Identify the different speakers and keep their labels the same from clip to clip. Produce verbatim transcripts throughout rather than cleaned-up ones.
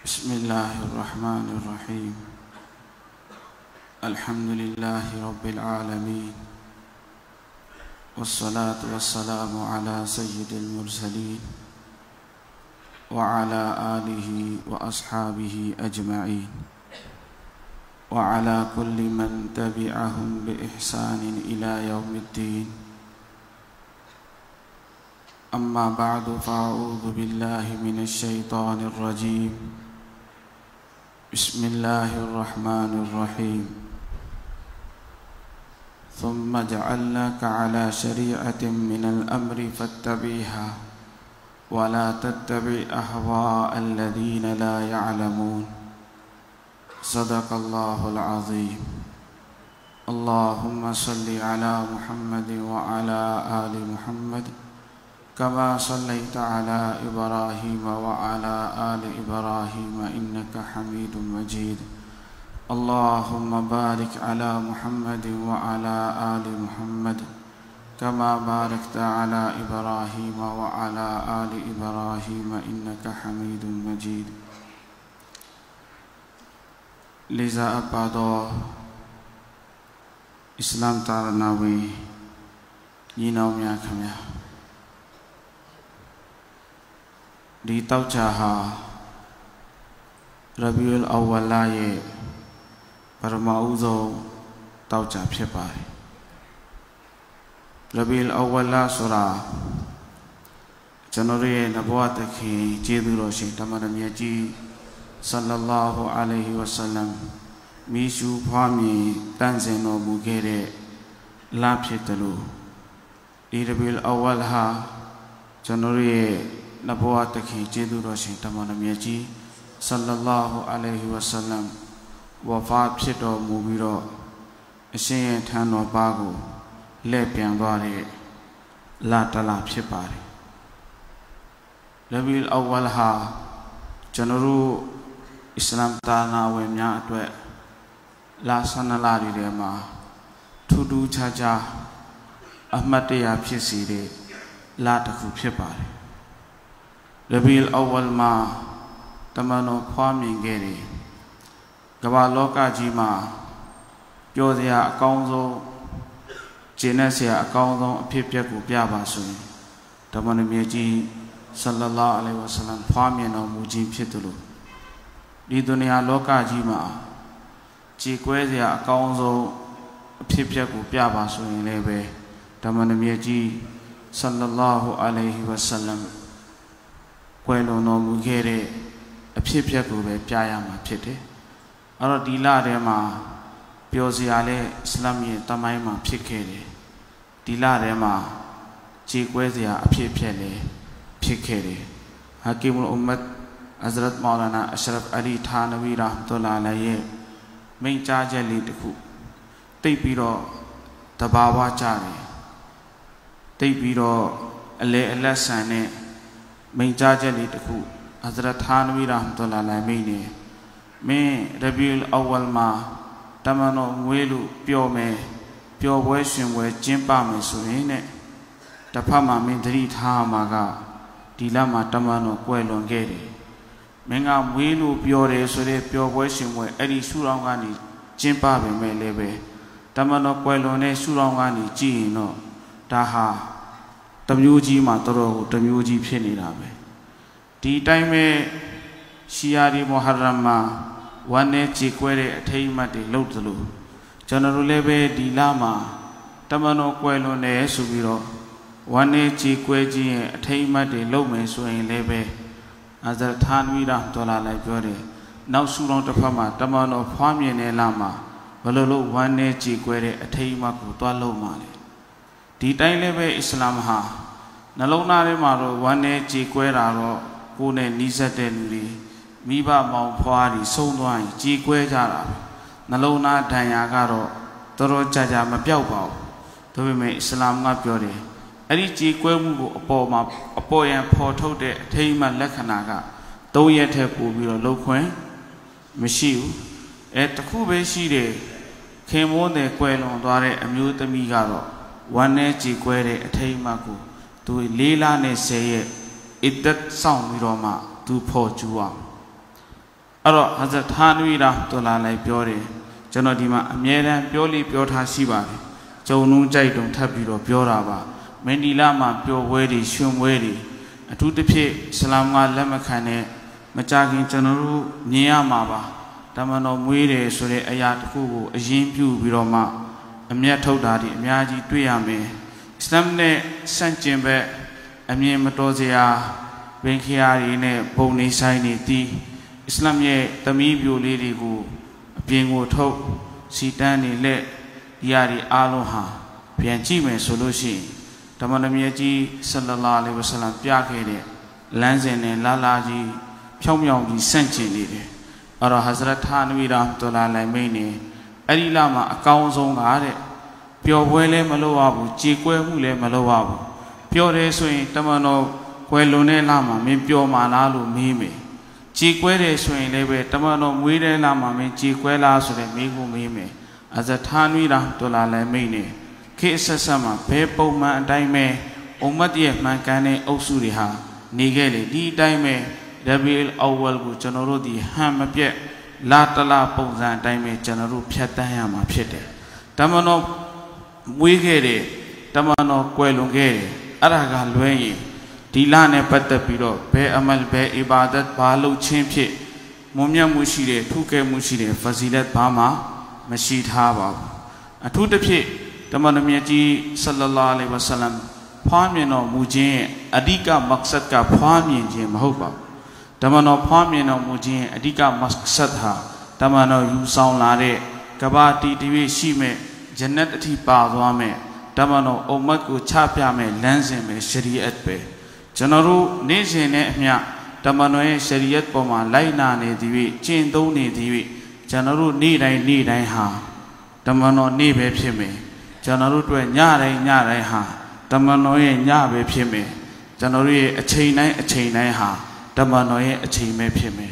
Speaker 1: بسم الله الرحمن الرحيم الحمد لله رب العالمين والصلاة والسلام على سيد المرسلين وعلى آله وأصحابه أجمعين وعلى كل من تبعهم بإحسان إلى يوم الدين أما بعد فأعوذ بالله من الشيطان الرجيم بسم الله الرحمن الرحيم ثم جعلناك على شريعة من الأمر فاتبعها ولا تتبع أهواء الذين لا يعلمون صدق الله العظيم اللهم صل على محمد وعلى آل محمد كما صليت على إبراهيم وعلى آل إبراهيم إنك حميد مجيد اللهم بارك على محمد وعلى آل محمد كما باركت على إبراهيم وعلى آل إبراهيم إنك حميد مجيد لذا أبادو إسلام تارناوي ينوم يا كميا di taujaha Rabiul Awwal la ye parama uzo tauja phit pare Rabiul Awwal la sura janoro ye nabawa takhin jeedu ro shin Dhammanamirya ji sallallahu alaihi wasallam mi shu phwa mi tan sin no mu ke de la phit talo di Rabiul Awwal ha janoro ye Nabawa takhi jeedu ro shin Dhammanamirya ji sallallahu alaihi wasallam wafa phit do mu pi ro ashin yin than do pa ko let pyan twa de la tala phit pare Rabiul Awwal ha janoru Islam tana wen mya atwet la twelve la ri de ma thu thu cha cha amat taya phit si de la takhu phit pare Rabiul Awwal ma tamano phwa myin ke de kaba loka ji ma pyo sia a kaung song jin net sia a kaung song a phit pyat ko pya ba so yin Dhammanamirya ji sallallahu alaihi wasallam phwa myin taw mu ji phit talo di duniya loka ji ma ji kwe sia a kaung song a phit pyat ko pya ba so yin le be Dhammanamirya ji sallallahu alaihi wasallam kwai lo no mu ke de a phit pyat ko be pya ya ma phit de a ro di la de ma pyo sia le Islam ye tamai ma phit ke de di la de ma ji kwe sia a phit pyat le phit ke de Hakimul Ummat Hazrat Maulana Ashraf Ali Thanvi rahmatullah alayhi ye main cha chat le takhu tait pi ro tabawa cha de tait pi ro a le a lat san ne main cha chat le takhu Hazrat Thanvi rahmatullah alayhi main ne main Rabiul Awwal ma tamano ngwe lu pyo me pyo bwe shwin bwe jin pa me so yin ne ta phat ma main thari tha ma ga di la ma tamano kwai lon ke de main ga ngwe lu pyo de so de pyo bwe shwin bwe ai su raung ga ni jin pa be me le be tamano kwai lon ne su raung ga ni ji yin no da haတမျိုးကြီးမှာတော်တော်ကိုတမျိုးကြီးဖြစ်နေတာပဲဒီတိုင်းပဲရှီယာဒီမုဟရရမ်မှာဝမ်းနဲ့ကြေကွဲတဲ့အထိမ်းအမှတ်တွေလုပ်သလိုကျွန်တော်တို့လည်းပဲဒီလမှာတမန်တော်ကွယ်လွန်တယ်ဆိုပြီးတော့ဝမ်းနဲ့ကြေကွဲခြင်းရဲ့အထိမ်းအမှတ်တွေလုပ်မယ်ဆိုရင်လည်းပဲအာဇာဌာနဝိရဒေါ်လာလိုက်ပြောတယ်နောက်စုတော်တစ်ဖက်မှာတမန်တော်ဖွားမြင်တဲ့လမှာဘယ်လိုလုပ်ဝမ်းနဲ့ကြေကွဲတဲ့အထိမ်းအမှတ်ကိုတွားလုပ်မှာလဲဒီတိုင်းလည်းပဲအစ္စလာမ်ဟာနှလုံးသားထဲမှာတော့ဝမ်းနဲ့ကြေကွဲတာတော့ကိုယ်နဲ့နီးစပ်တဲ့လူတွေမိဘမောင်ဖွားတွေဆုံးသွားရင်ကြေကွဲကြတာပဲနှလုံးသားဒဏ်ရာကတော့တော်တော်ကြာကြာမပြောက်ပါဘူးဒါပေမဲ့အစ္စလာမ်ကပြောတယ်အဲ့ဒီကြေကွဲမှုကိုအပေါ်မှာအပေါ်ရန်ဖော်ထုတ်တဲ့အထိမ်းအမှတ်လက္ခဏာကသုံးရက်ထက်ပိုပြီးတော့လှုပ်ခွင့်မရှိဘူးအဲတခုပဲရှိတယ်ခင်မွန်းတဲ့ကွယ်လွန်သွားတဲ့အမျိုးသမီးကတော့ဝမ်းနဲ့ကြေကွဲတဲ့အထိမ်းအမှတ်ကိုသူလေးလနဲ့ဆယ်ရက်အစ်သက်ဆောင်ပြီးတော့မှသူဖော်ကျူအောင် Aro Hazrat Thanvi Rahmatullah Alayhi Pyore Jano Dima Amyeran Pyoli Pyotha Shibari Jonu Jaidong Tabiro Pyoraba Mendi Lama Pyo Wedi Shum Wedi Atutepi Salama Lamakane Machakin Janaru Niyamaba Tamano Muire Sure Ayat Kubu Ajim Pyu Biroma Amya Todadi Amyaji Tuyame Islamne Sanchimbe Amye Matozia Benkiari ne Boni Saini Ti Islam ye Tamibio Lirigu Pingo Tok Sitani Le Yari Aloha Pianchime Solution Tamanamiaji Sallallahu Alaihi Wasallam Piakere Lanzene Lalaji Pyongyongji Sanchini Ara Hazrat Thanvi Rahmatullah Alayhi Mene Adi Lama Account Zone Gare Pure Wele Maloabu Chikwe Mule Maloabu Pure Swing Tamano Quelone Lama Min Pure Manalu Mime Chikwere Swing Lebe Tamano Muire Lama Min Chikwela Sure Migu Mime As a Thanvi Rahmatullah Alayhi Mene Kisa Sama Pepo Man Daime Umati Mankane Osuriha Nigeli Di Daime Rabil Awal Gu Janoro Di Hamapye Latala Pozan Daime Janaru Piatayama Piete Tamano Wigere Tamano Quelungere Araga Luenye Dilane Patapiro Be Amal Be Ibadat Balu Chimpie Mumia Mushire Tuke Mushire Fazilet Bama Mashid Haba Atutepi Tamanamiaji Sallallahu Alaihi Wasallam Pamino Mujin Adika Maksatka Pamin Jim Hoba Tamano Pamino Mujin Adika Maksatha Tamano Yusang Lare Kabati Divi Shime Janet Ti Padwame Tamano Omaku Chapyame Lanzime Shariat Be Janaru Nizine Mia Tamanoe Shariat Poma Laina Ne Divi Chindo Ne Divi Janaru Nidai Nidai Ha Tamano Nibe Pime Janaru Nyare Nyare Ha Tamanoe Nyabe Pime Janaru a chainai a chainai ha Tamanoe a chaime Pime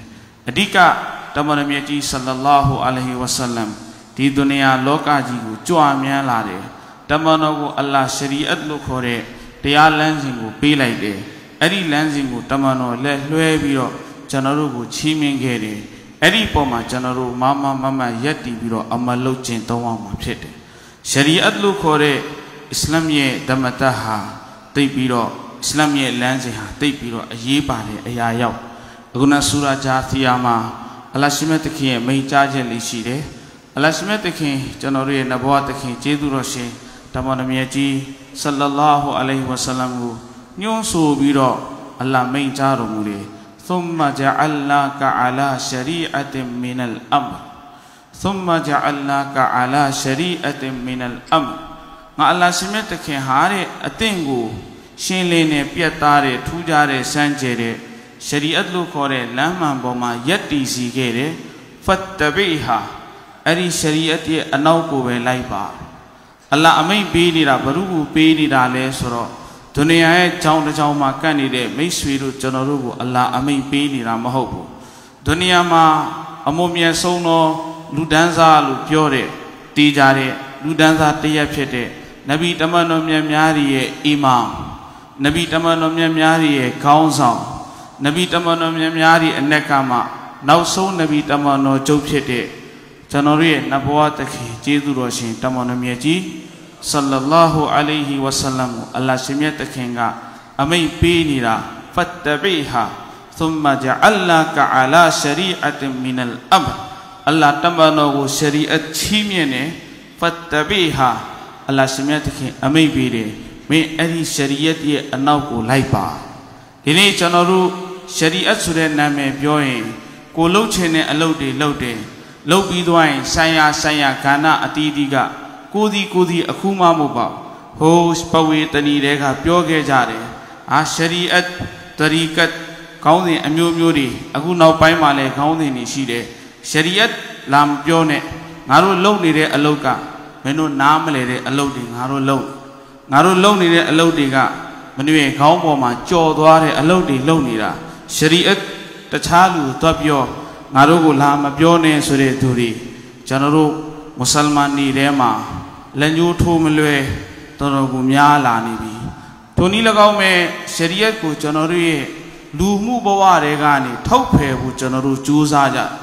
Speaker 1: Adika Tamanamiaji Sallallahu Alaihi Wasallam Di Dunia Loka Jigu Juamia Lade Tamano Allah Shariat Lukore Tia Lanzingu Pilaide Eri Lanzingu Tamano Le Luebiro Janarugu Chimingere Eri Poma Janaru Mama Mama Yati Biro Amalochin Tawama Pete Shariat Lukore Islam ye Damataha Tepiro Islam ye Lanziha Tepiro Ayebane Ayayao Aguna Sura Jathiyama Alashimetakin May Jajali Shide Alashimetakin Janori Nabuatakin Jeduroshe Tamanamiaji Sallallahu Alaihi Wasallam Nyon so biro Allah May Jarumure Thumma Ja'alnaka ala Shari'atin min al-Amr Thumma Ja'alnaka ala Shari'atin min al-Amr Nga Allah Shimetake Hare Atengu Shinlene Piatare Tujare Sanjere Shari'at Lukore Laman Boma Yati Sigere Fattabiha Ari Shari'at Ye Anauku Ve Laiba Allah Amay Bedira Barugu Bedira Le Soro Dunia Chow Chow Makanide Maiswiru Janorugu Allah Amay Bedira Mahobu Dunia Ma Amomia Sono Ludanza Lupiore Tijare Ludanza Tia Pete Nabi Tamano Myamyari Imam Nabi Tamano Myamyari Council Nabi Tamano Myamyari Nekama Now so Nabi Tamano Jopete Janori Nabuataki Jeduroshin Tamano Miaji Sallallahu Alaihi Wasallam Allah Shimiata Kinga Amay Pinira Fattabiha Thumma Ja'allaka ala Shari'atin min al-Amr Allah Tamano Shari'at Chimiene Fattabiha Allah Shimiataki Amay Bide May Adi Shari'at Ye Anauku Laipa Hini Janaru Shari'at Sure Name Bioin Ko Lochene Alode Lode Lobi Dwine Saya Saya Kana Atidiga Kudi Kudi Akuma Muba Hos Pawe Tani Rega Pyoge Jare A Shari'at Tarikat Kauni Amyo Muri Aguna Paimale Kauni Nishide Shari'at Lam Pione Naru Low Nire Aloka Meno Namale Alodi Naru Low Naru Low Nire Alodiga Manue Kaumoma Jodware Alodi Lonira Shari'at Tachalu Topio Narugu Lama Pione Sure Turi Janaru Musalmani Rema Lanyu Tumulwe Torogumya Lanibi Tony Lagaume Shariat Ku Janori Lumu Bawa Regani Taupe Janaru Juzaja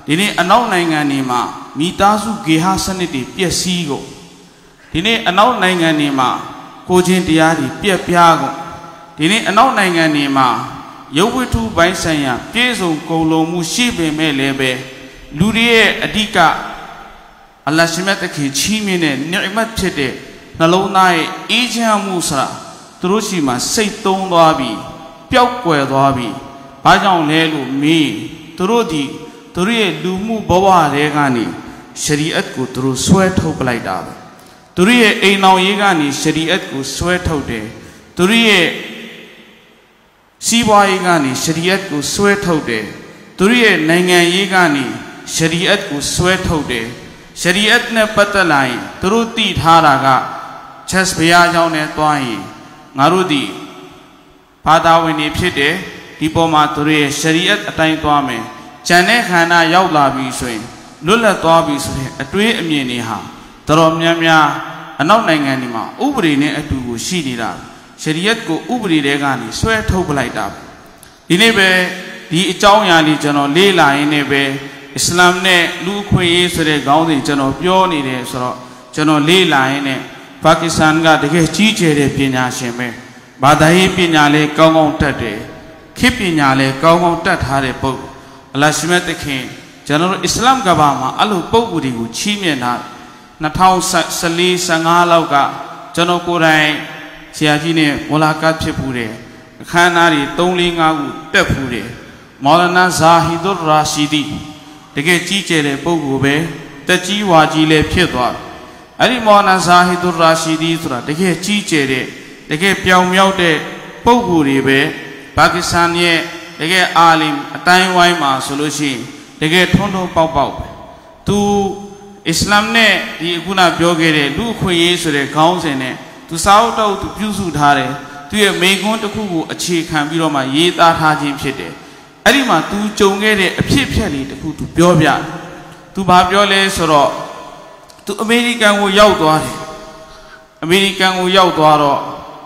Speaker 1: ဒီနေ့အနောက်နိုင်ငံတွေမှာမိသားစုဂေဟစနစ်တွေပျက်စီးကုန်ဒီနေ့အနောက်နိုင်ငံတွေမှာကိုချင်းတရားတွေပြက်ပြားကုန်ဒီနေ့အနောက်နိုင်ငံတွေမှာရုပ်ဝတ္ထုပိုင်းဆိုင်ရာပြည့်စုံကုန်လုံးမှုရှိပေမဲ့လည်းပဲလူတွေရဲ့အဓိကအလ္လာဟ်ရှင်မြတ်တခင်ချီးမြှင့်တဲ့နိမတ်ဖြစ်တဲ့နှလုံးသားရဲ့အေးချမ်းမှုဆိုတာသူတို့ရှိမှစိတ်သုံးသွားပြီးပျောက်ကွယ်သွားပြီးဘာကြောင့်လဲလို့မေးသူတို့ဒီသူတို့ရဲ့လူမှုဘဝတွေကနေရှရီအတ်ကိုသူတို့ဆွဲထုတ်ပလိုက်တာပဲသူတို့ရဲ့အိမ်တော်ရေးကနေရှရီအတ်ကိုဆွဲထုတ်တယ်သူတို့ရဲ့စီးပွားရေးကနေရှရီအတ်ကိုဆွဲထုတ်တယ်သူတို့ရဲ့နိုင်ငံရေးကနေရှရီအတ်ကိုဆွဲထုတ်တယ်ရှရီအတ်နဲ့ပတ်သက်လာရင်သူတို့တည်ထားတာကချက်ဘုရားကျောင်းနဲ့တွားရင်ငါတို့ဒီဘာသာဝင်တွေဖြစ်တယ်ဒီပေါ်မှာသူတို့ရဲ့ရှရီအတ်အတိုင်းတွားမယ်ကျန်တဲ့ခန္ဓာရောက်လာပြီဆိုရင်လွတ်လပ်သွားပြီဆိုရင်အတွေးအမြင်တွေဟာတော်များများအနောက်နိုင်ငံတွေမှာဥပဒေနဲ့အတူကိုရှိနေတာရှရီအတ်ကိုဥပဒေတွေကနေဆွဲထုတ်ပလိုက်တာဒီနေ့ပဲဒီအကြောင်းအရာလေးကျွန်တော်လေ့လာရင်းနဲ့ပဲအစ္စလာမ်နဲ့လူအခွင့်အရေးဆိုတဲ့ခေါင်းစဉ်ကျွန်တော်ပြောနေတယ်ဆိုတော့ကျွန်တော်လေ့လာရင်းနဲ့ပါကစ္စတန်ကတကယ်ကြီးကျယ်တဲ့ပညာရှင်ပဲဘာသာရေးပညာလည်းကောင်းကောင်းတတ်တယ်ခေတ်ပညာလည်းကောင်းကောင်းတတ်ထားတဲ့ပုဂ္ဂိုလ်အလ္လာဟ်ရှင်မြတ်တခင်ကျွန်တော်တို့အစ္စလာမ်ကဘာမှာအဲ့လိုပုဂ္ဂိုလ်တွေကိုချီးမြှင့်တာ၂၀၁၄ ၁၅လောက်ကကျွန်တော်ကိုယ်တိုင်ဆရာကြီးနဲ့မူလာကတ်ဖြစ်ဖူးတယ်အခမ်းအနားတွေ၃ ၄ ၅ခုတက်ဖူးတယ်မော်လနာဇာဟီဒူရာရှီဒီတကယ်ကြီးကျယ်တဲ့ပုဂ္ဂိုလ်ပဲတက်ကြီးဝါကြီးလည်းဖြစ်သွားတယ်အဲ့ဒီမော်လနာဇာဟီဒူရာရှီဒီဆိုတာတကယ်ကြီးကျယ်တဲ့တကယ်ပြောင်မြောက်တဲ့ပုဂ္ဂိုလ်တွေပဲပါကစ္စတန်ရဲ့တကယ်အာလင်အတိုင်းဝိုင်းမှာဆိုလို့ရှိရင်တကယ်ထွန်းထွန်းပေါက်ပေါက်ပဲသူအစ္စလာမ်နဲ့ဒီအခုနပြောခဲ့တဲ့လူအခွင့်အရေးဆိုတဲ့ခေါင်းစဉ်နဲ့သူစာအုပ်တော့သူပြုစုထားတယ်သူရဲ့မိကွန်းတစ်ခုကိုအခြေခံပြီးတော့မှရေးသားထားခြင်းဖြစ်တယ်အဲ့ဒီမှာသူကြုံခဲ့တဲ့အဖြစ်အပျက်လေးတစ်ခုသူပြောပြတယ်သူဘာပြောလဲဆိုတော့သူအမေရိကန်ကိုရောက်သွားတယ်အမေရိကန်ကိုရောက်သွားတော့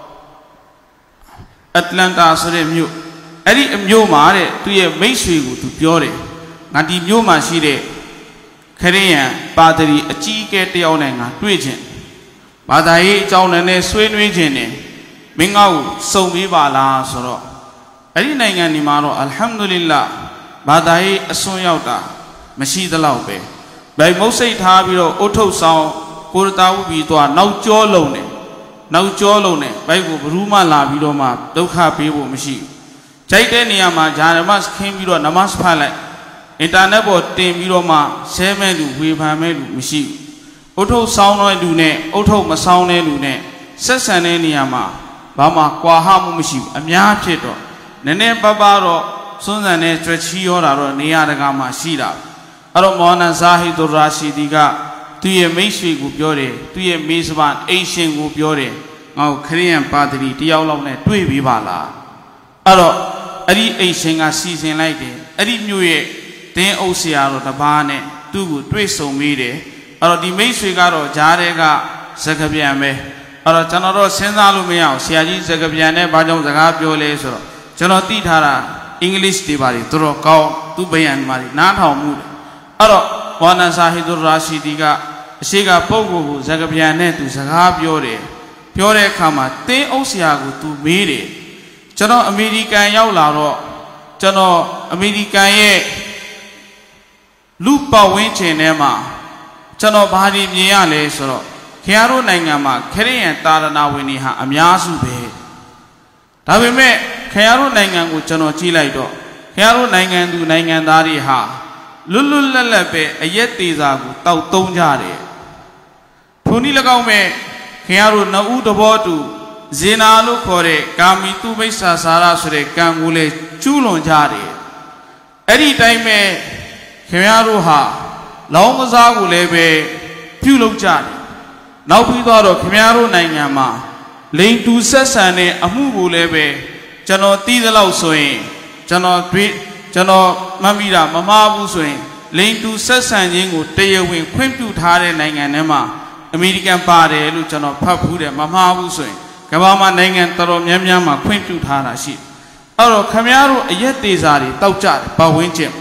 Speaker 1: အတ္တလန်တာဆိုတဲ့မြို့အဲ့ဒီအမျိုးမှာတဲ့သူရဲ့မိတ်ဆွေကိုသူပြောတယ်ငါဒီမျိုးမှာရှိတဲ့ခရစ်ယာန်ပါဒရီအကြီးအကဲတယောက်နဲ့ငါတွေ့ခြင်းဘာသာရေးအကြောင်းနဲ့ဆွေးနွေးခြင်းနဲ့မင်းငါ့ကိုစုံပေးပါလားဆိုတော့အဲ့ဒီနိုင်ငံဒီမှာတော့အလ်ဟမ်ဒူလ illah ဘာသာရေးအစွန်းရောက်တာမရှိသလောက်ပဲဗိုင်မုတ်စိတ်ထားပြီးတော့အုတ်ထုတ်ဆောင်ကိုရတာဥပြီးတော့နောက်ကျောလုံးနဲ့နောက်ကျောလုံးနဲ့ဗိုက်ကိုဘရူးမလာပြီးတော့မှဒုက္ခပေးဖို့မရှိကြိုက်တဲ့နေရာမှာဂျာနမတ်ခင်းပြီးတော့နမတ်ဖတ်လိုက်အင်တာနက်ပေါ်တင်ပြီးတော့မှဆဲမဲ့လူဝေဖန်မဲ့လူမရှိအုတ်ထုတ်ဆောင်တဲ့လူနဲ့အုတ်ထုတ်မဆောင်တဲ့လူနဲ့ဆက်ဆံတဲ့နေရာမှာဘာမှကွာဟမှုမရှိဘူးအများဖြစ်တော့နည်းနည်းပါးပါးတော့စွန်းစံနဲ့ကြွချီရောတာတော့နေရာတကာမှာရှိတာအဲ့တော့မော်နာဇာဟီဒူရာရှီဒီကသူ့ရဲ့မိတ်ဆွေကိုပြောတယ်သူ့ရဲ့မေစဘာအိမ်ရှင်ကိုပြောတယ်ငါ့ကိုခရစ်ယာန်ပါဒရီတယောက်လောက်နဲ့တွေ့ပြီးပါလားအဲ့တော့အဲ့ဒီအိမ်ရှင်ကစီစဉ်လိုက်တယ်အဲ့ဒီမြို့ရဲ့တင်းအုပ်ဆရာတော်တပါးနဲ့သူ့ကိုတွေ့ဆုံပြီးတယ်အဲ့တော့ဒီမိတ်ဆွေကတော့ဂျားတဲ့ကစကားပြန်ပဲအဲ့တော့ကျွန်တော်တို့စဉ်းစားလို့မရအောင်ဆရာကြီးစကားပြန်နဲ့ဘာကြောင့်စကားပြောလဲဆိုတော့ကျွန်တော်သိထားတာအင်္ဂလိပ်တွေပါလေတော်တော်ကောင်းသူ့ဘယံမှာနားထောင်မှုအဲ့တော့ဝါနာဇာဟီဒူရာရှီဒီကအရှိကပုဂ္ဂိုလ်ကိုစကားပြန်နဲ့သူစကားပြောတယ်ပြောတဲ့အခါမှာတင်းအုပ်ဆရာကိုသူမေးတယ်ကျွန်တော်အမေရိကန်ရောက်လာတော့ကျွန်တော်အမေရိကန်ရဲ့လူပတ်ဝန်းကျင်ထဲမှာကျွန်တော်ဘာတွေမြင်ရလဲဆိုတော့ခင်ဗျားတို့နိုင်ငံမှာခရစ်ယာန်သာသနာဝင်တွေဟာအများစုပဲဒါပေမဲ့ခင်ဗျားတို့နိုင်ငံကိုကျွန်တော်ကြည့်လိုက်တော့ခင်ဗျားတို့နိုင်ငံသူနိုင်ငံသားတွေဟာလွတ်လွတ်လပ်လပ်ပဲအရက်သေးစာကိုတောက်သုံးကြတယ်ထိုနည်း၎င်းပဲခင်ဗျားတို့နှစ်ဦးတဘောတူဇေနာလို့ခေါ်တဲ့ကာမီတုမိစ္ဆာစာရဆိုတဲ့ကံကိုလေကျူးလွန်ကြတယ်အဲ့ဒီတိုင်းပဲခင်ဗျားတို့ဟာလောင်းကစားကိုလည်းပဲပြုလုပ်ကြတယ်နောက်ပြီးတော့ခင်ဗျားတို့နိုင်ငံမှာလိန်တူဆက်ဆံတဲ့အမှုကိုလည်းပဲကျွန်တော်သိသလောက်ဆိုရင်ကျွန်တော်တွေ့ကျွန်တော်မှတ်မိတာမမှားဘူးဆိုရင်လိန်တူဆက်ဆံခြင်းကိုတရားဝင်ခွင့်ပြုထားတဲ့နိုင်ငံထဲမှာအမေရိကန်ပါတယ်လို့ကျွန်တော်ဖတ်ဖူးတယ်မမှားဘူးဆိုရင်ကမ္ဘာမှာနိုင်ငံတော်တော်များများမှာခွင့်ပြုထားတာရှိအဲ့တော့ခင်ဗျားတို့အရက်သေးစာတွေတောက်ကြတယ်ပတ်ဝန်းကျင်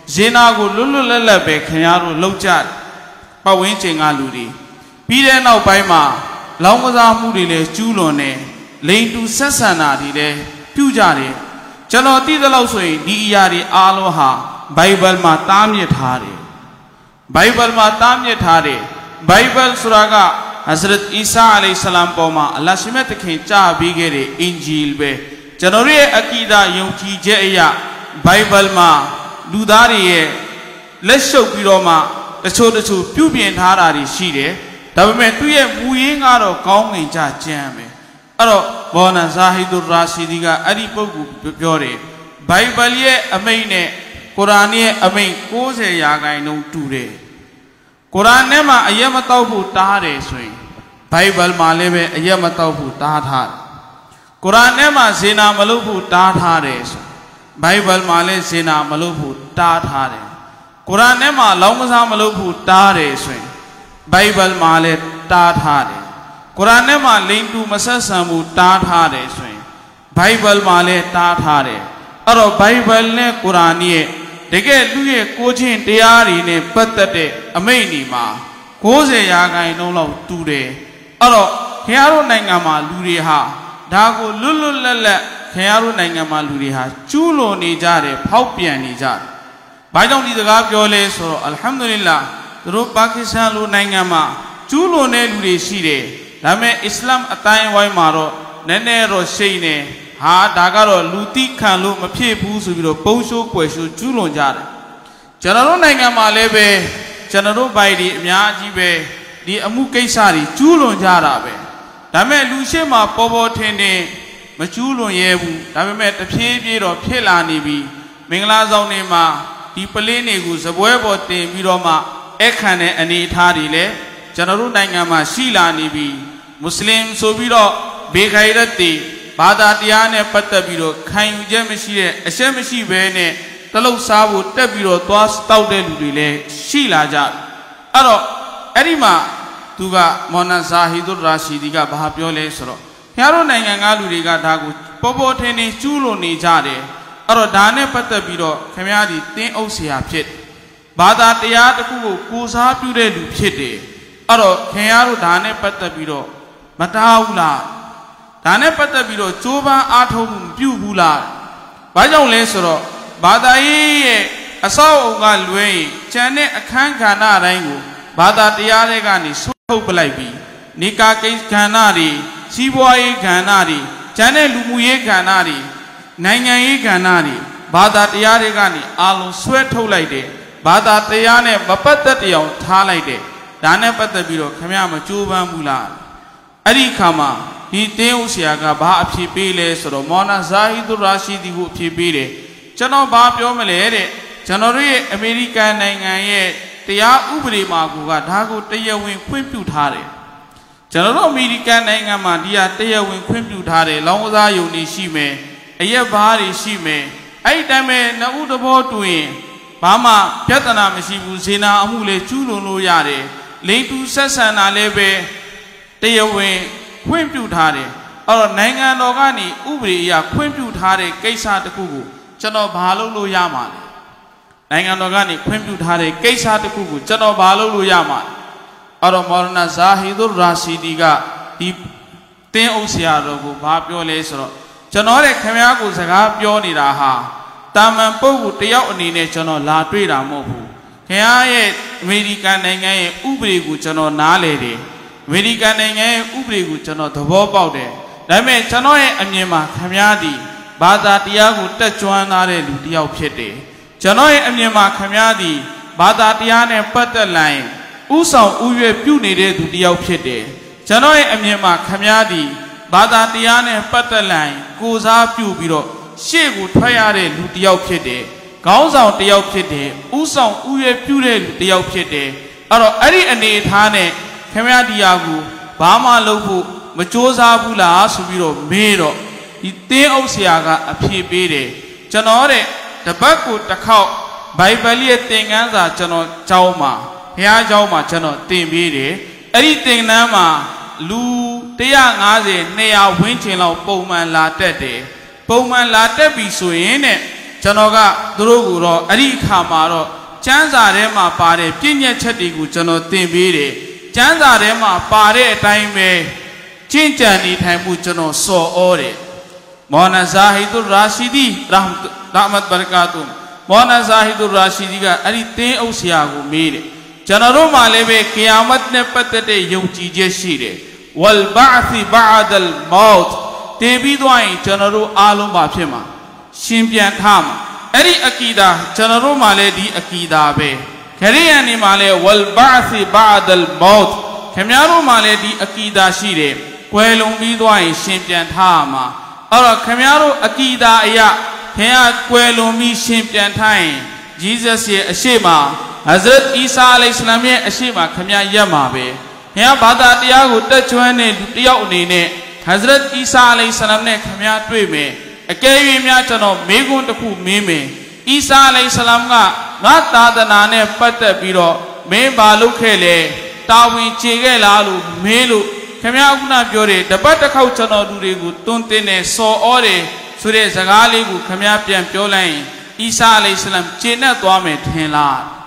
Speaker 1: ဇေနာကိုလွတ်လွတ်လပ်လပ်ပဲခင်ဗျားတို့လှုပ်ကြတယ်ပတ်ဝန်းကျင်ကလူတွေပြီးတဲ့နောက်ပိုင်းမှာလောင်းကစားမှုတွေလည်းကျူးလွန်တယ်လိန်တူဆက်ဆံတာတွေလည်းပြုကြတယ်ကျွန်တော်သိသလောက်ဆိုရင်ဒီအရာတွေအားလုံးဟာဘိုင်ဘယ်မှာတားမြစ်ထားတယ်ဘိုင်ဘယ်မှာတားမြစ်ထားတယ်ဘိုင်ဘယ်ဆိုတာကဟဇရတ်အီဆာအလိုင်ဆလမ်ပေါ်မှာအလ္လာဟ်ရှိမြတ်သခင်ကြားပေးခဲ့တဲ့အင်ဂျီလ်ပဲကျွန်တော်ရဲ့အကီဒါယုံကြည်ချက်အရာဘိုင်ဘယ်မှာလူသားတွေရဲ့လက်ရှုပ်ပြီးတော့မှတချို့တချို့ပြုပြင်ထားတာတွေရှိတယ်ဒါပေမဲ့သူ့ရဲ့မူရင်းကတော့ကောင်းငင်ကြကြမ်းပဲအဲ့တော့ဘောနာဇာဟီဒူရာရှီဒီကအဲ့ဒီပုဂ္ဂိုလ်ပြောတယ်ဘိုင်ဘယ်ရဲ့အမိန့်နဲ့ကုရ်အာန်ရဲ့အမိန့်၉၀ရာခိုင်နှုန်းတူတယ်ကုရ်အာန်ထဲမှာအယက်မတောက်ဖို့တားတယ်ဆိုရင်ဘိုင်ဘယ်မှာလည်းပဲအယက်မတောက်ဖို့တားထားတယ်ကုရ်အာန်ထဲမှာဇေနာမလုပ်ဖို့တားထားတယ်ဆိုဘိုင်ဘယ်မှာလည်းဇေနာမလုပ်ဖို့တားထားတယ်ကုရ်အာန်ထဲမှာလောင်းကစားမလုပ်ဖို့တားတယ်ဆိုရင်ဘိုင်ဘယ်မှာလည်းတားထားတယ်ကုရ်အာန်ထဲမှာလိန်တူမဆက်ဆံမှုတားထားတယ်ဆိုရင်ဘိုင်ဘယ်မှာလည်းတားထားတယ်အဲ့တော့ဘိုင်ဘယ်နဲ့ကုရ်အာန်ရဲ့တကယ်လူရဲ့ကိုချင်းတရားတွေနဲ့ပတ်သက်တဲ့အမိန့်တွေမှာ၉၀ရာခိုင်နှုန်းလောက်တူတယ်အဲ့တော့ခင်ဗျားတို့နိုင်ငံမှာလူတွေဟာဒါကိုလွတ်လွတ်လပ်လပ်ခင်ဗျားတို့နိုင်ငံမှာလူတွေဟာကျူးလွန်နေကြတယ်ဖောက်ပြန်နေကြတယ်ဘာကြောင့်ဒီစကားပြောလဲဆိုတော့အလ်ဟမ်ဒူလ illah သူတို့ပါကစ္စတန်လိုနိုင်ငံမှာကျူးလွန်တဲ့လူတွေရှိတယ်ဒါပေမဲ့အစ္စလာမ်အတိုင်းဝိုင်းမှာတော့နည်းနည်းတော့ရှိနေဟာဒါကတော့လူတိခံလို့မဖြစ်ဘူးဆိုပြီးတော့ပုံရှိုးကွယ်ရှိုးကျူးလွန်ကြတယ်ကျွန်တော်တို့နိုင်ငံမှာလည်းပဲကျွန်တော်တို့ဘိုင်ဒီအများကြီးပဲဒီအမှုကိစ္စတွေကျူးလွန်ကြတာပဲဒါပေမဲ့လူရှိမှပေါ်ပေါ်ထင်ထင်မကျူးလွန်ရဲဘူးဒါပေမဲ့တဖြည်းဖြည်းတော့ဖြစ်လာနေပြီမင်္ဂလာဆောင်တွေမှာဒီပလင်းတွေကိုစပွဲပေါ်တင်ပြီးတော့မှအခန့်တဲ့အနေအထားတွေလည်းကျွန်တော်တို့နိုင်ငံမှာရှိလာနေပြီမွတ်စလင်ဆိုပြီးတော့ဘေဂိုင်ရတ်တီဘာသာတရားနဲ့ပတ်သက်ပြီးတော့ခံယူချက်မရှိတဲ့အရှက်မရှိဘဲနဲ့တလုတ်စားဖို့တက်ပြီးတော့သွားတောက်တဲ့လူတွေလည်းရှိလာကြအဲ့တော့အဲ့ဒီမှာသူကမော်နာဇာဟီဒူရာရှီဒီကဘာပြောလဲဆိုတော့ခင်ဗျားတို့နိုင်ငံကလူတွေကဒါကိုပေါ်ပေါ်ထင်ထင်ကျူးလွန်နေကြတယ်အဲ့တော့ဒါနဲ့ပတ်သက်ပြီးတော့ခင်ဗျားဒီတင်းအုပ်ဆရာဖြစ်ဘာသာတရားတစ်ခုကိုကိုးစားပြုတဲ့လူဖြစ်တယ်အဲ့တော့ခင်ဗျားတို့ဒါနဲ့ပတ်သက်ပြီးတော့မတားဘူးလားဒါနဲ့ပတ်သက်ပြီးတော့ကြိုးပမ်းအားထုတ်မှုမပြုဘူးလားဘာကြောင့်လဲဆိုတော့ဘာသာရေးရဲ့အဆောက်အအုံကလွဲရင်ကျန်တဲ့အခန်းကဏ္ဍတိုင်းကိုဘာသာတရားတွေကနေဆုတ်ထုတ်ပလိုက်ပြီးနေကာကိစ္စကဏ္ဍတွေစီးပွားရေးကဏ္ဍတွေကျန်တဲ့လူမှုရေးကဏ္ဍတွေနိုင်ငံရေးကဏ္ဍတွေဘာသာတရားတွေကနေအလုံးဆွဲထုတ်လိုက်တယ်ဘာသာတရားနဲ့မပတ်သက်တရားထားလိုက်တယ်ဒါနဲ့ပတ်သက်ပြီးတော့ခင်ဗျားမကြိုးပမ်းဘူးလားအဲ့ဒီခါမှာဒီတင်းဦးဆရာကဘာအဖြစ်ပေးလဲဆိုတော့မော်နာဇာဟီဒူရာရှီဒီကိုအဖြစ်ပေးတယ်ကျွန်တော်ဘာပြောမလဲတဲ့ကျွန်တော်တို့ရဲ့အမေရိကန်နိုင်ငံရဲ့တရားဥပဒေမှာကဒါကိုတရားဝင်ခွင့်ပြုထားတယ်ကျွန်တော်တို့အမေရိကန်နိုင်ငံမှာဒီဟာတရားဝင်ခွင့်ပြုထားတယ်လောင်းကစားယုံနေရှိမယ်အရက်ဘားတွေရှိမယ်အဲ့ဒီတိုင်းပဲနှစ်ဦးတဘောတူရင်ဘာမှပြဿနာမရှိဘူးဇေနာအမှုလေကျူးလွန်လို့ရတယ်လိန်တူဆက်ဆံတာလည်းပဲတရားဝင်ခွင့်ပြုထားတယ်အဲ့တော့နိုင်ငံတော်ကနေဥပဒေအရခွင့်ပြုထားတဲ့ကိစ္စတစ်ခုကိုကျွန်တော်ဘာလုပ်လို့ရမှာလဲနိုင်ငံတော်ကနေခွင့်ပြုထားတဲ့ကိစ္စတစ်ခုကိုကျွန်တော်ဘာလုပ်လို့ရမှာလဲအဲ့တော့မော်လနာဇာဟီဒူရာရှီဒီကဒီတင်းအုပ်ဆရာတော်ကိုဘာပြောလဲဆိုတော့ကျွန်တော်တဲ့ခင်ဗျားကိုစကားပြောနေတာဟာတာမန်ပုဂ္ဂိုလ်တယောက်အနေနဲ့ကျွန်တော်လာတွေ့တာမဟုတ်ဘူးခင်ဗျားရဲ့အမေရိကန်နိုင်ငံရဲ့ဥပဒေကိုကျွန်တော်နားလည်တယ်အမေရိကန်နိုင်ငံရဲ့ဥပဒေကိုကျွန်တော်သဘောပေါက်တယ်ဒါပေမဲ့ကျွန်တော်ရဲ့အမြင်မှာခင်ဗျားဒီဘာသာတရားကိုတက်ကြွနားတဲ့လူတစ်ယောက်ဖြစ်တယ်ကျွန်တော်ရဲ့အမြင်မှာခင်ဗျားဒီဘာသာတရားနဲ့ပတ်သက်လာရင်ဥဆောင်ဥရွယ်ပြုနေတဲ့သူတစ်ယောက်ဖြစ်တယ်ကျွန်တော်ရဲ့အမြင်မှာခင်ဗျားဒီဘာသာတရားနဲ့ပတ်သက်လာရင်ကိုစားပြုပြီးတော့ရှေ့ကိုထွက်ရတဲ့လူတစ်ယောက်ဖြစ်တယ်ခေါင်းဆောင်တစ်ယောက်ဖြစ်တယ်ဥဆောင်ဥရွယ်ပြုတဲ့လူတစ်ယောက်ဖြစ်တယ်အဲ့တော့အဲ့ဒီအနေအထားနဲ့ခင်ဗျားဒီဟာကိုဘာမှလုပ်ဖို့မကြိုးစားဘူးလားဆိုပြီးတော့မေးတော့ဒီတင်းအုပ်ဆရာကအဖြေပေးတယ်ကျွန်တော်တဲ့တပတ်ကိုတစ်ခေါက်ဘိုင်ဘယ်ရဲ့သင်ခန်းစာကျွန်တော်ကျောင်းမှာဘုရားကျောင်းမှာကျွန်တော်သင်ပေးတယ်အဲ့ဒီသင်တန်းမှာလူone hundred fifty two00ဝန်းကျင်လောက်ပုံမှန်လာတက်တယ်ပုံမှန်လာတက်ပြီဆိုရင်တဲ့ Janoga, Druguro, Ari Kamaro, Chanzarema Pare, Pinya Chatigu, Jano Timbiri, Chanzarema Pare, Time, Chinchani, Tamuchano, so ore. Mona Zahidur Rashidi, Rahmat Barakatum, Mona Zahidur Rashidiga, Arite Osiago made it. Janaro Maleve, Kiamat Nepatete, Yuchi Jeshire, Wal Bathi Badal Maut, Tebidwine, Janaro Aluma Pima, Shimpian Ham, Eri Akida, Janaro Male di Akida Be, Kariani Male, Wal Bathi Badal Maut, Kamiaro Male di Akida Shire, Quelum Bidwine, Shimpian Hama, Ora Kamiaro Akida Ya, Kaya Quelumi Shimpian Time, Jesus ye Ashima. Hazrat Isa alayhi salam ye ashima khamya yama be ya bada tiya ko tat chwan ne tiyawအနေနဲ့ Hazrat Isa alayhi salam နဲ့ khamya တွေ့မယ်အကယ်၍များကျွန်တော်မေးခွန်းတစ်ခုမင်းမယ် Isa alayhi salam ကငါသာသနာနဲ့ပတ်သက်ပြီးတော့မင်းဘာလုပ်ခဲ့လဲတာဝန်ချေခဲ့လားလို့မေးလို့ခင်ဗျားခုနပြောတယ်တပတ်တစ်ခေါက်ကျွန်တော်လူတွေကိုတွန်းတင်နေစော်ဩတယ်ဆိုတဲ့စကားလေးကိုခင်ဗျားပြန်ပြောလိုက်ရင် Isa alayhi salam ကျင့်တတ်သွားမယ်ထင်လား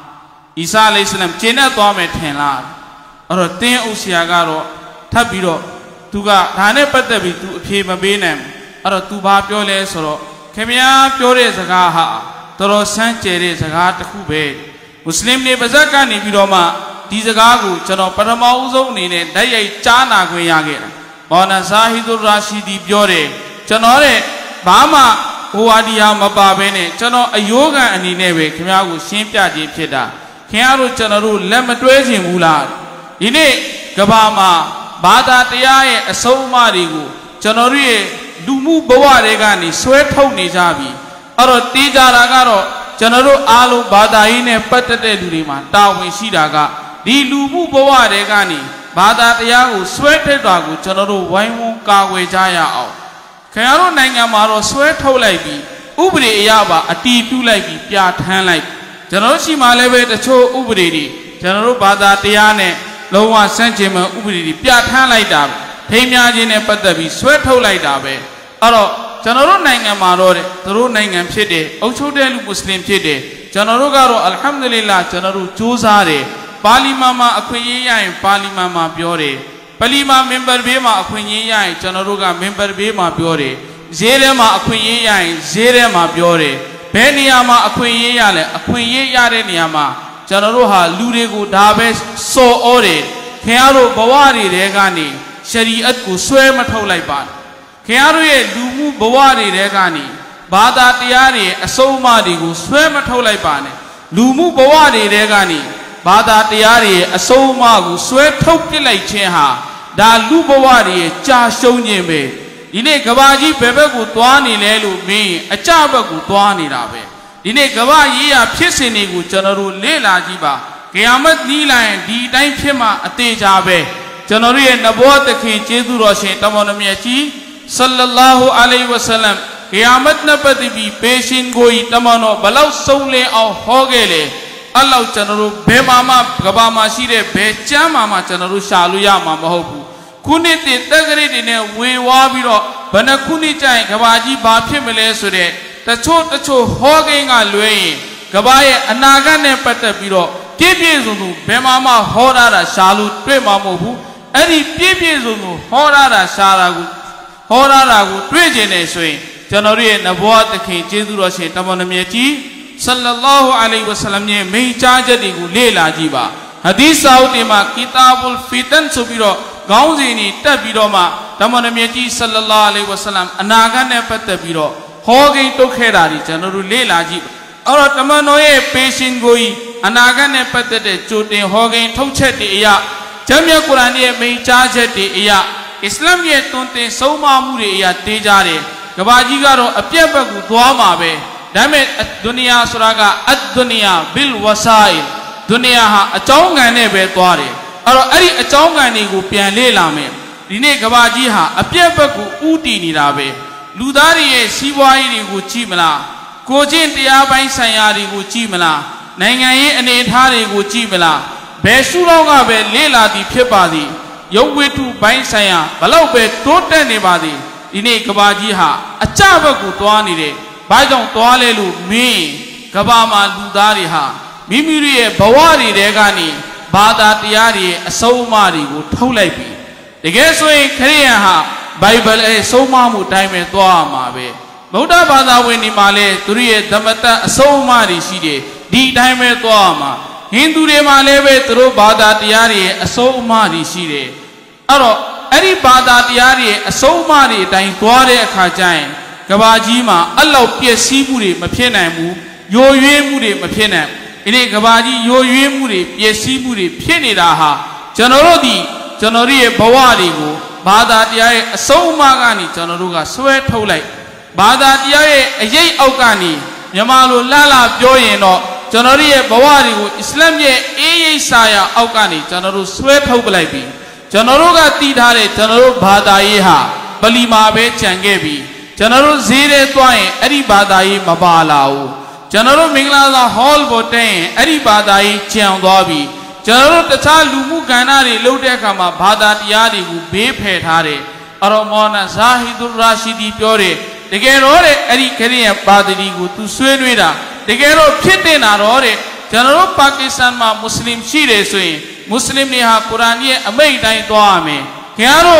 Speaker 1: Isa alayhi salam ကျင့်တတ်သွားမယ်ထင်လားအဲ့တော့တင်းဥစီယာကတော့ထပ်ပြီးတော့သူကဒါနဲ့ပတ်သက်ပြီးသူအဖြေမပေးနိုင်အဲ့တော့သူဘာပြောလဲဆိုတော့ခင်ဗျားပြောတဲ့စကားဟာတော်တော်ဆန်းကျယ်တဲ့စကားတစ်ခုပဲမွတ်စလင်တွေပါဇက်ကနေပြီးတော့မှဒီစကားကိုကျွန်တော်ပထမဦးဆုံးအနေနဲ့ဓာတ်ရိုက်ကြားနာခွင့်ရခဲ့တာမော်နာဇာဟီဒူရာရှီဒီပြောတယ်ကျွန်တော်တဲ့ဘာမှဟိုအာဒီယာမပါဘဲနဲ့ကျွန်တော်အယိုးခံအနေနဲ့ပဲခင်ဗျားကိုရှင်းပြခြင်းဖြစ်တာခင်ဗျားတို့ကျွန်တော်တို့လက်မတွဲခြင်းဘူးလားဒီနေ့ကဘာမှာဘာသာတရားရဲ့အဆုံးအမတွေကိုကျွန်တော်တို့ရဲ့လူမှုဘဝတွေကနေဆွဲထုတ်နေကြပြီအဲ့တော့တေးကြတာကတော့ကျွန်တော်တို့အားလုံးဘာသာရေးနဲ့ပတ်သက်တဲ့လူတွေမှာတာဝန်ရှိတာကဒီလူမှုဘဝတွေကနေဘာသာတရားကိုဆွဲထုတ်တာကိုကျွန်တော်တို့ဝိုင်းဝန်းကာကွယ်ကြရအောင်ခင်ဗျားတို့နိုင်ငံမှာတော့ဆွဲထုတ်လိုက်ပြီးဥပဒေအရပါအတီးပြုလိုက်ပြီးပြဋ္ဌာန်းလိုက်ကျွန်တော်ရှိမှလည်းပဲတချို့ဥပဒေတွေကျွန်တော်တို့ဘာသာတရားနဲ့လုံးဝဆန့်ကျင်မဲ့ဥပဒေတွေပြဋ္ဌာန်းလိုက်တာထိမ်းများခြင်းနဲ့ပတ်သက်ပြီးဆွဲထုတ်လိုက်တာပဲအဲ့တော့ကျွန်တော်တို့နိုင်ငံမှာတော့တဲ့သူတို့နိုင်ငံဖြစ်တယ်အုပ်ချုပ်တဲ့လူမွတ်စလင်ဖြစ်တယ်ကျွန်တော်တို့ကတော့အလ်ဟမ်ဒူလ illah ကျွန်တော်တို့ကြိုးစားတယ်ပါလီမန်မှာအခွင့်အရေးရရင်ပါလီမန်မှာပြောတယ်ပလီမာမင်ဘာဘေးမှာအခွင့်အရေးရရင်ကျွန်တော်တို့ကမင်ဘာဘေးမှာပြောတယ်ဈေးထဲမှာအခွင့်အရေးရရင်ဈေးထဲမှာပြောတယ်ဘယ်နေရာမှာအခွင့်အရေးရလဲအခွင့်အရေးရတဲ့နေရာမှာကျွန်တော်တို့ဟာလူတွေကိုဒါပဲစော်ဩတယ်ခင်ဗျားတို့ဘဝတွေထဲကနေရှရီအတ်ကိုဆွဲမထုတ်လိုက်ပါခင်ဗျားတို့ရဲ့လူမှုဘဝတွေထဲကနေဘာသာတရားတွေအဆုံးအမတွေကိုဆွဲမထုတ်လိုက်ပါနဲ့လူမှုဘဝတွေထဲကနေဘာသာတရားတွေအဆုံးအမကိုဆွဲထုတ်ပစ်လိုက်ခြင်းဟာဒါလူဘဝတွေရဲ့ကြာရှုံးခြင်းပဲဒီနေ့ကဘာကြီးဘယ်ဘက်ကိုသွားနေလဲလို့မင်းအကြဘက်ကိုသွားနေတာပဲဒီနေ့ကဘာရေးရဖြစ်စဉ်တွေကိုကျွန်တော်တို့လေ့လာကြည့်ပါကယာမတ်နီးလာရင်ဒီအတိုင်းဖြစ်မှအသေးချာပဲကျွန်တော်တို့ရဲ့နဘောသခင်ကျေးဇူးတော်ရှင်တမန်တော်မြတ်ကြီးဆလ္လာလာဟူအလိုင်ဝါဆလမ်ကယာမတ်နဲ့ပတ်သက်ပြီးပေရှင်ကိုကြီးတမန်တော်ဘလောက်ဆုံးလင်းအောင်ဟောခဲ့လေအဲ့လောက်ကျွန်တော်တို့ဘယ်မှာမှကဘာမှာရှိတဲ့ဘယ်ကျမ်းမှာမှကျွန်တော်တို့ရှာလို့ရမှာမဟုတ်ဘူးခုနှစ်တည်းတက္ကရာတွေနဲ့ဝေဝါးပြီးတော့ဘယ်နှခုနှစ်ကျရင်ကဘာကြီးဘာဖြစ်မလဲဆိုတဲ့တချို့တချို့ဟောကိန်းကလွဲရင်ကဘာရဲ့အနာဂတ်နဲ့ပတ်သက်ပြီးတော့ပြည့်ပြည့်စုံစုံဘယ်မှာမှဟောရတာရှာလို့တွေ့မှာမဟုတ်ဘူးအဲ့ဒီပြည့်ပြည့်စုံစုံဟောရတာရှာတာကိုဟောရတာကိုတွေ့ကျင်နေဆိုရင်ကျွန်တော်တို့ရဲ့နဘောသခင်ကျေးဇူးတော်ရှင်တမန်တော်မြတ်ကြီးဆလ္လာလာဟူအလိုင်ဝါဆလမ်ရဲ့မိန့်ကြားချက်တွေကိုလေ့လာကြည့်ပါဟဒီသ်စာအုပ်တွေမှာကီတာဘုလ်ဖီတန်ဆိုပြီးတော့ခေါင်းစဉ်တွေတက်ပြီးတော့မှတမန်တော်မြတ်ကြီးဆလ္လာလာအလိုင်ဝါဆလမ်အနာဂတ်နဲ့ပတ်သက်ပြီးတော့ဟောကိန်းတုတ်ခဲ့တာတွေကျွန်တော်တို့လေ့လာကြည့်အဲ့တော့တမန်တော်ရဲ့ပေရှင်ကိုကြီးအနာဂတ်နဲ့ပတ်သက်တဲ့ကြိုတင်ဟောကိန်းထုတ်ချက်တွေအရာဂျမ်းမြတ်ကုရ်အာန်ရဲ့မိန့်ကြားချက်တွေအရာအစ္စလာမ်ရဲ့တွင်တင်ဆုံးမမှုတွေအရာတေးကြတယ်ကဘာကြီးကတော့အပြတ်ဘက်ကိုသွားမှာပဲဒါပေမဲ့ဒုနီယာဆိုတာကအဒ်ဒုနီယာဘီလ်ဝဆာအီလ်ဒုနီယာဟာအကြောင်းငံနဲ့ပဲသွားတယ်အဲ့တော့အဲ့ဒီအကြောင်းငံတွေကိုပြန်လေ့လာမယ်ဒီနေ့ကဘာကြီးဟာအပြတ်ဘက်ကိုဥတည်နေတာပဲလူသားတွေရဲ့စီးပွားရေးတွေကိုကြည့်မလားကိုချင်းတရားပိုင်းဆိုင်ရာတွေကိုကြည့်မလားနိုင်ငံရေးအနေအထားတွေကိုကြည့်မလားဘယ်ရှုထောင့်ကပဲလေ့လာသည်ဖြစ်ပါသည်ရုပ်ဝတ္ထုပိုင်းဆိုင်ရာဘလောက်ပဲတိုးတက်နေပါသည်ဒီနေ့ကဘာကြီးဟာအကြဘက်ကိုသွားနေတယ် बाजों तोले लू में गबामा लूदारी हा मिमिरी बवारी रेगानी बादा तियारी असौमारी को ठौलाई भी देखे सोए खरे हा बाइबल ए सौमामु टाइम में तो आमावे बहुता बादा वे निमाले तुरिये दमता असौमारी सीधे दी टाइम में तो आमा हिंदू रे माले वे तुरो बादा तियारी असौमारी सीधे अरो अरी बादा तियारी असौमारी टाइम द्वारे खा जाए गवाजी मा अल्लाह के सीमुरे मफेना मु यो ये मुरे मफेना इन्हें गवाजी यो ये मुरे ये सीमुरे फेने रहा जनरोदी जनरी बवारी को बादा तियारी असौमागानी जनरुगा स्वे ठौलाई बादा तियारी यही औकानी यमालो लाला जोये नो जनरी बवारी को इस्लाम ये ए साया औकानी जनरु स्वे ठौलाई भी जनरुगा तीधारे जनरु बादा ये हा बली मावे चंगे भी जनरु ज़ीरे तोए अरी बादाई मबालाओ जनरु मिंगला हॉल बोटे अरी बादाई च्यांदवाबी जनरु तथा लुमु गानारे लौटे कामा बादा तियारी को बेफेठारे अरो मौना जाहिदुर राशिदी प्योरे देखे रोरे अरी करिए बादरी को तू स्वेनुरा देखे रो फिटे ना रोरे जनरु पाकिस्तान मा मुस्लिम शीरे सोए मुस्लिम ने हाँ कुरानी अमेरिका टाइम दुआ में क्या रो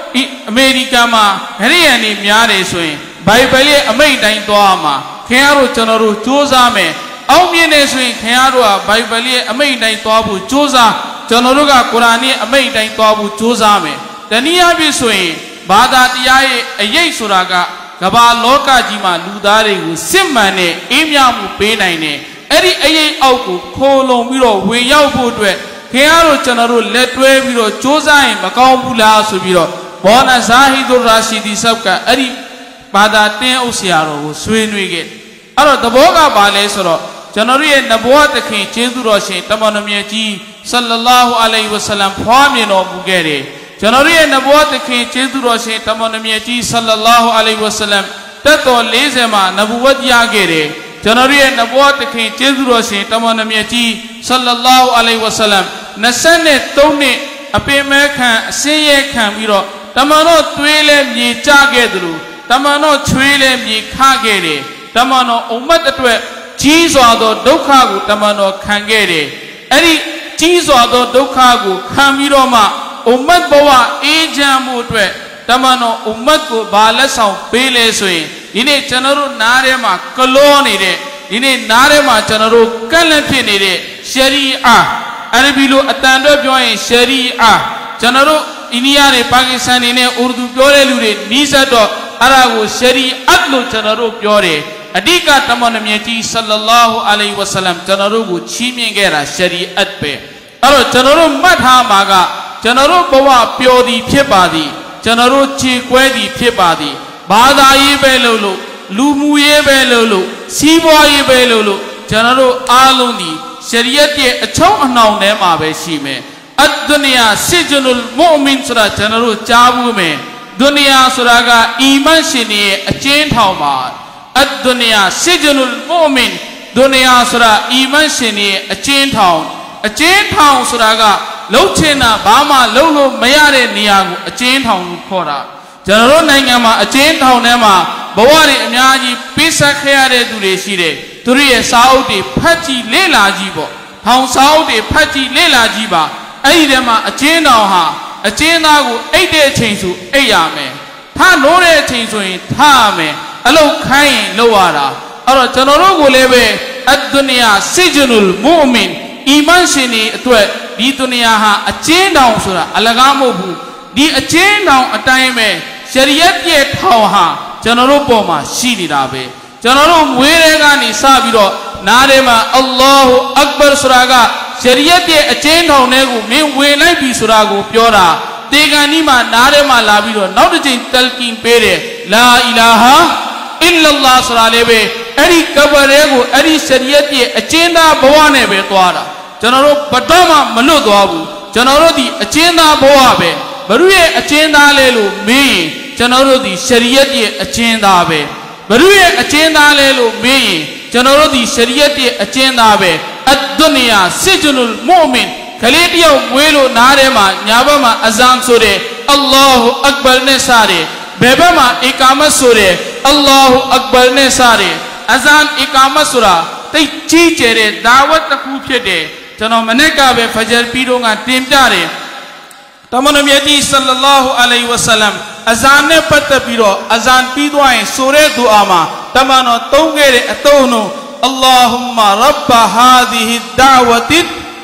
Speaker 1: अमेरिका मा हरियाणी म्यारे सोए बाइबल अमेरिका टाइम दुआ मा क्या रो जनरु चोजा में औमिये ने सोए क्या रो बाइबल अमेरिका टाइम दुआ बु चोजा जनरु का कुरानी अमेरिका टाइम दुआ बु चोजा में दुनिया भी सोए बादा तियाए यही सुरागा गबा लोका जीमा लुदारे को सिम माने इम्यामु पेनाई ने अरी यही औको खोलों बिरो वे याउ बोटवे क्या रो जनरु लेटवे बिरो चोजाए मकाउ बुला सुबिरो बोना जाहिदुर राशिदी सबका अरी बादा ते उसियारो वो स्वेनुगे अरो दबोगा बाले सरो जनरु ये नबुवत के चेंदुरो से तमनमिया जी सल्लल्लाहु अलैहि वसल्लम फामे नो बुगेरे जनरु ये नबुवत के चेंदुरो से तमनमिया जी सल्लल्लाहु अलैहि वसल्लम ततो लेजेमा नबुवत यागेरे जनरु ये नबुवत के चेंदुरो से तमनमिया जी सल्लल्लाहु अलैहि वसल्लम नसने तोने अपे में खां सेये खां बिरो तमनो त्वेले मी चागे दलु तमनो छुएले मी खागे रे तमनो उम्मत अत्वे चीज़ आदो दुखा गु तमनो खांगे रे अरी चीज़ आदो दुखा गु खामिरो मा उम्मत बवा एजामु अत्वे तमनो उम्मत को बालसाउ पेले सोए इन्हें चनरु नारे मा कलोनी रे इन्हें नारे मा चनरु कलफे ने रे शरीआ अरबी लो अतांडो जोए शरीआ चनरु इनिया ने पाकिस्तानी ने उर्दू प्योरे लुरे नीसा तो अरागो शरीअत लो चनरो प्योरे अधिका तमन मियती सल्लल्लाहु अलैहि वसल्लम चनरो को छीमे गेरा शरीअत पे अरो चनरो मठा मागा चनरो बवा प्योदी फेपादी चनरो ची क्वेदी फेपादी बादाई बेलोलो लुमुये बेलोलो सीबोई बेलोलो चनरो आलूनी शरीयत ये अच्छो अनाउ ने मावेशी में अद्दुनिया सिजनुल मोमिन सुरा जनरु चाबू में दुनिया सुरागा ईमान शिनिये अचेन ठाव मार अद्दुनिया सिजनुल मोमिन दुनिया सुरा ईमान शिनिये अचेन ठाव अचेन ठाव सुरागा लौचेना बामा लौलो मयारे नियागु अचेन ठाव खोरा जनरु नैंगा मा अचेन ठाव ने मा बवारी अम्याजी पिसा खयारे दुरे शिरे तुरिये साउटी फची ले लाजीबो ठाव साउटी फची ले लाजीबा ऐरे मा अचेना हा अचेना को ऐडे चेंसु ऐया में था नोरे चेंसु इन था में अलो खाई लोवारा और चनोरो को लेवे अद्दुनिया सिजनुल मोमिन ईमान शिनी अत्वे दी दुनिया हा अचेना सुरा अलगामो भू दी अचेना अटाई में शरीयत ये ठाव हा चनोरो पोमा शीनी रावे चनोरो मुएरेगा निसा बिरो नारे मा अल्लाहु अकबर सुरागा शरीयत ये अचेन होने को मैं वे नहीं भी सुरागो प्योरा तेगानी मा नारे मा लाबिरो नौ जिन तलकीन पेरे ला इलाहा इल्लल्लाह सुराले बे अरी कबरे को अरी शरीयत ये अचेना भवाने बे तोरा जनरो पटामा मलो दुआबू जनरो दी अचेना भवा बे बरुए अचेना ले लो मैं जनरो दी शरीयत ये अचेना बे बरुए अचेना ले लो मैं जनरो दी शरीयत ये अचेना बे अद्दुनिया सिजनुल मोमिन खलीटिया वेलो नारे मा न्याबा मा अजान सोरे अल्लाहु अकबर ने सारे बेबा मा इकामत सोरे अल्लाहु अकबर ने सारे अजान इकामत सुरा तई ची चेरे दावत तकू फिटे चनो मने का वे फजर पीरोंगा टीम जारे तमन मेजी सल्लल्लाहु अलैहि वसल्लम अजान ने पत पीरो अजान पी दुआएं सूरे दुआ मा तमनो तोंगेरे अतोनो अल्लाहुम्मा रब्ब हादिहि दावति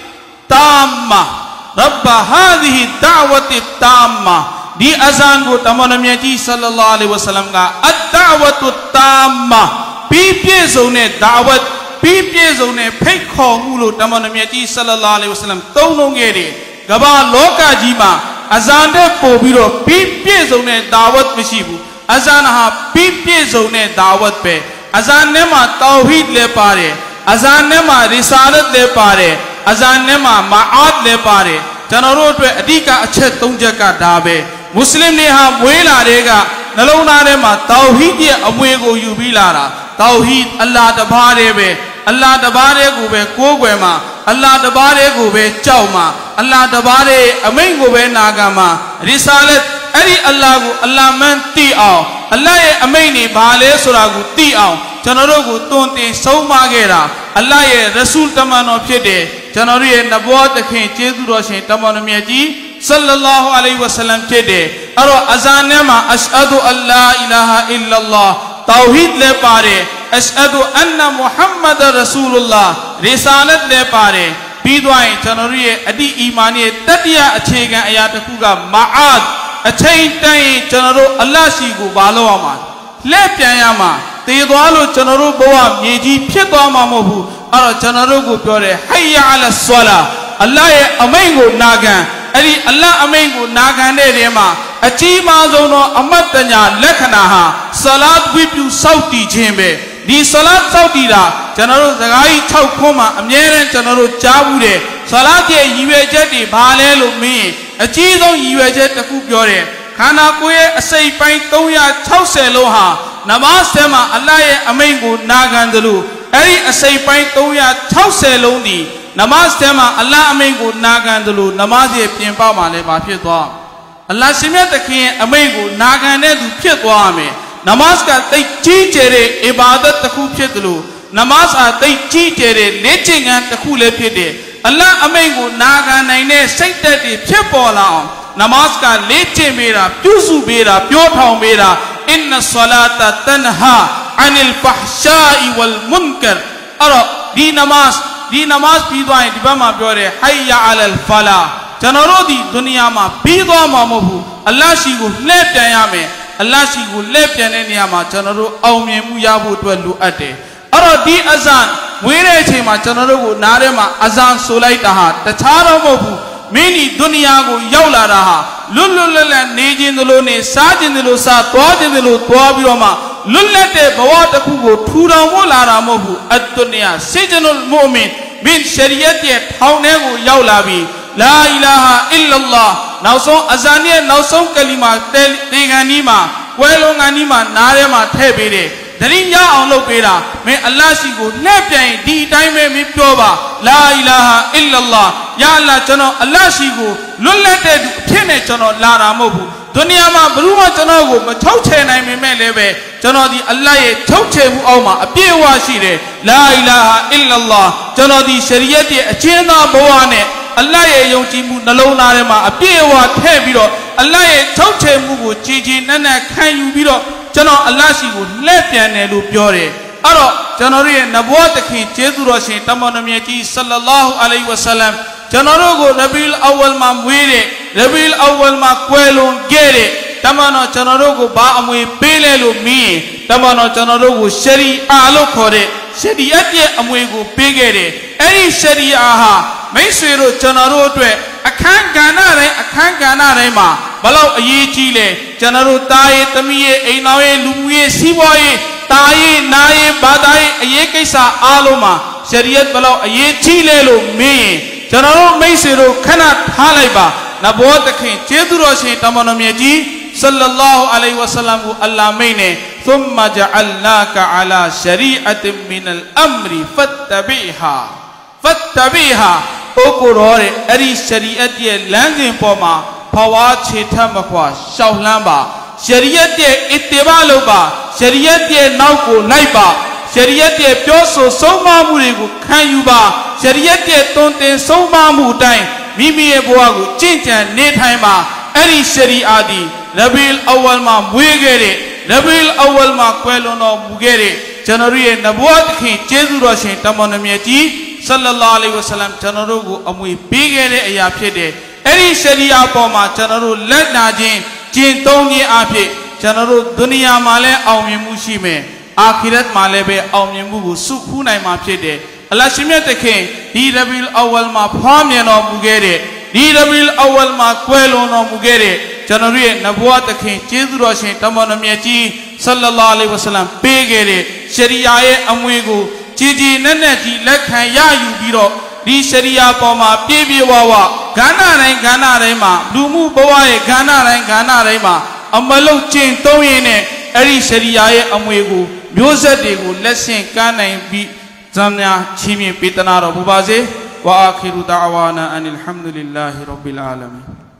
Speaker 1: ताम्मा रब्ब हादिहि दावति ताम्मा दी अजान को तमन मेजी सल्लल्लाहु अलैहि वसल्लम का अदावतु ताम्मा पीपे जोने दावत पीपे जोने फेक खोंगुलो तमन मेजी सल्लल्लाहु अलैहि वसल्लम तोनोंगेरे गबा लोका जीमा अजान दे पोबिरो पीपे जोने दावत मिशीबू अजान हा पीपे जोने दावत पे अजान ने मा तौहीद ले पारे अजान ने मा रिसालत ले पारे अजान ने मा माआत ले पारे चनरो पे अधिका अच्छे तुंजे का दावे मुस्लिम ने हा मुएला रेगा नलोना रे मा तौहीद ये अमुए को युबिलारा तौहीद अल्लाह दबारे वे अल्लाह दबारे को वे कोगवे मा अल्लाह दबारे को वे चाव मा अल्लाह दबारे अमीन को वे नागा मा रिसालत अरी अल्लाह को अल्लाह मन ती आओ अल्लाह ये अमीन बाले सुरा को ती आओ चनरो को तोंते सौ मागेरा अल्लाह ये रसूल तमानो फिटे चनरो ये नबुवत खे चेदु रोशे तमानो मियाजी सल्लल्लाहु अलैहि वसल्लम फिटे अरो अजान ने मा अशहदु अल्ला इलाहा इल्लल्लाह तौहीद ले पारे अशहदु अन्ना मुहम्मद रसूलुल्लाह रिसालत ले पारे पीदवाएं चनरुए अदी ईमानी ततिया अच्छे गए आयात कुगा माआद अच्छे तय चनरो अल्लाह सी को बालो आमा ले प्यायामा तेदवालो चनरो बोआ मेजी फितवामा मोबू और चनरो को प्योरे हय्या अला स्वला अल्लाह ये अमेंगो नागा अरी अल्लाह अमेंगो नागाने रेमा अच्छी माज़ोनो अमत तन्या लखना हा सलात विप्यू सौती जेंबे दी सलात सौती रा चनरो जगाई छाव खोमा अम्येरे चनरो चाबूरे सलात ये युवे जेटी भाले लो में अच्छी दो युवे जेट तकू प्योरे खाना कोई असई पाई तो या छाव से लो हा नमाज से मा अल्लाह ये अमेंगो नागांदलू अरी असई पाई तो या छाव से लो दी नमाज से मा अल्लाह अमेंगो नागांदलू नमाज ये पियंपा माले बाफिय दुआ अल्लाह सिमे तकिए अमेंगो नागाने दु फिय दुआ में नमाज का तई ची चेरे इबादत तकू फियदलू नमाज आ तई ची चेरे लेचिंगा तकू ले फियदे अल्लाह अमेंगो नागाने ने सैते ती फिय पोलाओ नमाज का लेचे मेरा प्यूसु मेरा प्योठाओ मेरा इन्न सलाता तन्हा अनिल फहशाई वल मुनकर और दी नमाज दी नमाज पीदवाएं दिबमा प्योरे हय्या अलल फला चनरो दी दुनिया मा पीदवा मा मोबू अल्लाह सी को ले प्याया में अल्लाह सी को ले प्याने निया मा चनरो औ में मुयाबू त्वलु अटे और दी अजान मुरे छे मा चनरो को नारे मा अजान सोलाई तहा तछारो मोबू मेनी दुनिया को यौला रहा लुल्लुल्ल नेजिंदलो ने साजिंदलो सा त्वाजिंदलो त्वाबिरोमा लुल्लते बवातकू को ठूरामो लारा मोबू अद्दुनिया सिजनुल मोमिन बिन शरीयत ये ठावने को यौला भी ला इलाहा इल्लल्लाह नौसों अजानिया नौसों कलिमा तेगानी मा कोयलोंगानी मा नारे मा थे बेरे दरिंजा औलो पेरा मैं अल्लाह सी को ले प्याई दी टाइम में मी प्योबा ला इलाहा इल्लल्लाह या अल्लाह चनो अल्लाह सी को लुल्लते फिने चनो लारा मोबू दुनिया मा बरुमा चनो को मछौ छे नाई में मैं लेवे चनो दी अल्लाह ये छौ छे मु औ मा अपे वासी रे ला इलाहा इल्लल्लाह चनो दी शरीयत ये अचेना बवाने अल्लाह ये योंची मु नलो नारे मा अपे वा थे बिरो अल्लाह ये छौ छे मु को चीजी नने खान यू बिरो चनो अल्लाह सी को ले प्याने लू प्योरे अरो चनो रे नबुवत खी चेदु रोशे तमन मियाजी सल्लल्लाहु अलैहि वसल्लम चनो को रबीउल अव्वल मा मुइरे रबीउल अव्वल मा क्वेलो गेरे तमनो चनो को बा अमुए पेले लो मी तमनो चनो को शरी आलो खोरे शरीयत ये अमुए को पेगेरे एरी शरीया हा मैं स्वेरो चनो ट्वे अखान गाना रे अखान गाना रे मा बलो ये चीले चनरो ताये तमिये ऐनावे लुमुये सिवाये ताये नाये बादाये ये कैसा आलोमा शरीयत बलो ये चीले लो में चनरो मैं सिरो खना थालाइबा नबुवत खे चेदुरो से तमनो मेजी सल्लल्लाहु अलैहि वसल्लम को अल्लाह मैंने सुम्मा जअल्नाका अला शरीअतिन मिनल अम्री फत्तबिहा फत्तबिहा ओकुरोरे अरी शरीयत ये लंगे पोमा फवा छेठा मखवा शाहलांबा शरीयत ये इत्तिबा लोबा शरीयत के नाव को लाइबा शरीयत के प्योसो सोमा मुरे को खायुबा शरीयत के तोंते सोमा मुटाई मिमी ए बुआ को चिंचन ने ठाइमा एरी शरी आदि रबील अव्वल मा मुएगेरे रबील अव्वल मा क्वेलोनो मुगेरे जनरुए नबुवत खी चेजु रोशे तमनमियजी सल्लल्लाहु अलैहि वसल्लम जनरु को अमुई पीगेरे अया फिदे एरी शरीया पोमा जनरु लनाजिन जिन तोंगी आफे जनरु दुनिया माले औमी मुशी में आखिरत माले बे औमी मुगु सुखु नाई मा फिदे अल्लाह शिमे तखे दी रबील अव्वल मा फाम यनो मुगेरे दी रबील अव्वल मा क्वेलोनो मुगेरे जनरुए नबुवत खी चेजु रोशे तमनमियजी सल्लल्लाहु अलैहि वसल्लम पेगेरे शरीयाए अमुईगु चीजी नन्हे जी लखन या यू बीरो दी शरीया पोमा पीबी वावा गाना रहे गाना रहे मा लुमु बवाए गाना रहे गाना रहे मा अमलो चें तोये ने एरी शरीयाए अमुईगु म्यूज़िक को लेसें काने भी जम्या छिमी पितना रो बुबाजे व आखिरु दावाना अनिल हम्दुलिल्लाहि रब्बिल आलमीन।